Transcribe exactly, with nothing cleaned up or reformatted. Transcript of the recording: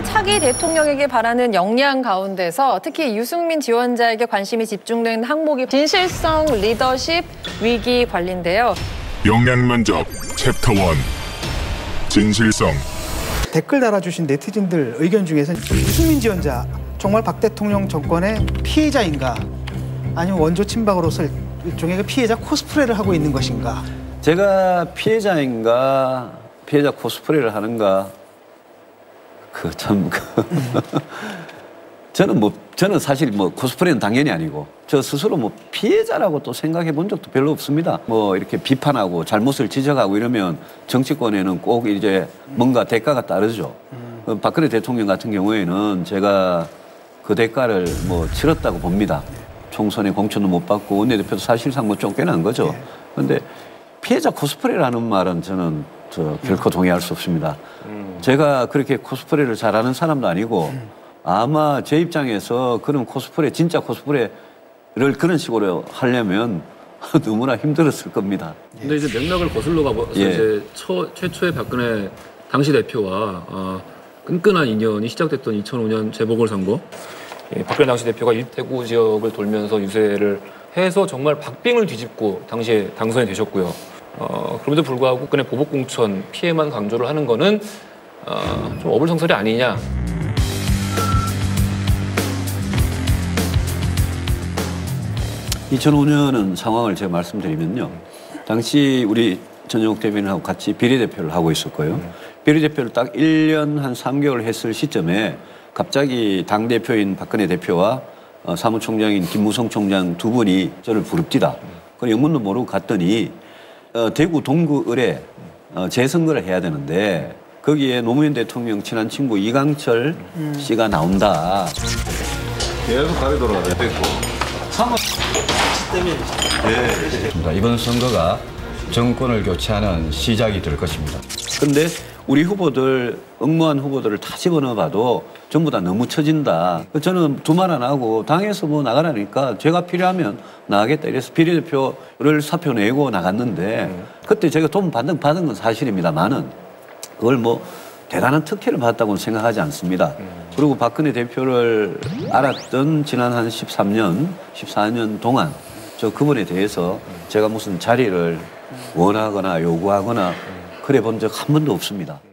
국민들이 차기 대통령에게 바라는 역량 가운데서 특히 유승민 지원자에게 관심이 집중된 항목이 진실성, 리더십, 위기 관리인데요. 역량 면접 챕터 원. 진실성. 댓글 달아주신 네티즌들 의견 중에서 유승민 지원자 정말 박 대통령 정권의 피해자인가 아니면 원조 친박으로서 일종의 피해자 코스프레를 하고 있는 것인가? 제가 피해자인가 피해자 코스프레를 하는가 그 참 저는 뭐 저는 사실 뭐 코스프레는 당연히 아니고 저 스스로 뭐 피해자라고 또 생각해 본 적도 별로 없습니다. 뭐 이렇게 비판하고 잘못을 지적하고 이러면 정치권에는 꼭 이제 뭔가 대가가 따르죠. 음. 박근혜 대통령 같은 경우에는 제가 그 대가를 뭐 치렀다고 봅니다. 총선에 공천도 못 받고 원내대표도 사실상 뭐 쫓겨난 거죠. 그런데 피해자 코스프레라는 말은 저는 저 결코 동의할 수 없습니다. 음. 제가 그렇게 코스프레를 잘하는 사람도 아니고 음. 아마 제 입장에서 그런 코스프레, 진짜 코스프레를 그런 식으로 하려면 너무나 힘들었을 겁니다. 근데 이제 맥락을 거슬러 가봐서 예. 이제 처, 최초의 박근혜 당시 대표와 어, 끈끈한 인연이 시작됐던 이천오 년 재보궐선거. 예, 박근혜 당시 대표가 일대구 지역을 돌면서 유세를 해서 정말 박빙을 뒤집고 당시에 당선이 되셨고요. 어, 그럼에도 불구하고 박근혜 보복공천 피해만 강조를 하는 거는 어, 좀 어불성설이 아니냐. 이천오 년은 상황을 제가 말씀드리면요. 당시 우리 전영욱 대변인하고 같이 비례대표를 하고 있었고요. 비례대표를 딱 일 년 한 삼 개월 했을 시점에 갑자기 당대표인 박근혜 대표와 사무총장인 김무성 총장 두 분이 저를 부릅디다. 그 영문도 모르고 갔더니 대구 동구을에 재선거를 해야 되는데 거기에 노무현 대통령 친한 친구 이강철 씨가 나온다. 계속 가게 돌아가야 됐고. 네. 이번 선거가 정권을 교체하는 시작이 될 것입니다. 그런데 우리 후보들, 응모한 후보들을 다 집어넣어봐도 전부 다 너무 처진다. 저는 두말 안 하고 당에서 뭐 나가라니까 제가 필요하면 나가겠다. 이래서 비례대표를 사표 내고 나갔는데 그때 제가 돈 받은, 받은 건 사실입니다만은 그걸 뭐 대단한 특혜를 받았다고는 생각하지 않습니다. 그리고 박근혜 대표를 알았던 지난 한 십삼 년, 십사 년 동안 저 그분에 대해서 제가 무슨 자리를 원하거나 요구하거나 그래 본 적 한 번도 없습니다.